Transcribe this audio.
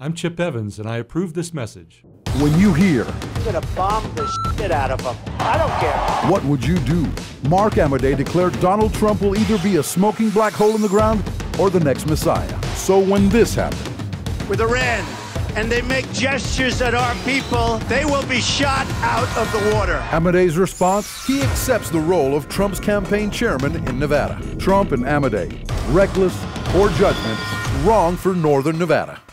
I'm Chip Evans, and I approve this message. When you hear, I'm gonna bomb the shit out of them. I don't care. what would you do? Mark Amodei declared Donald Trump will either be a smoking black hole in the ground or the next Messiah. So when this happened, with Iran, and they make gestures at our people, they will be shot out of the water. Amodei's response? He accepts the role of Trump's campaign chairman in Nevada. Trump and Amodei, reckless, poor judgment, wrong for Northern Nevada.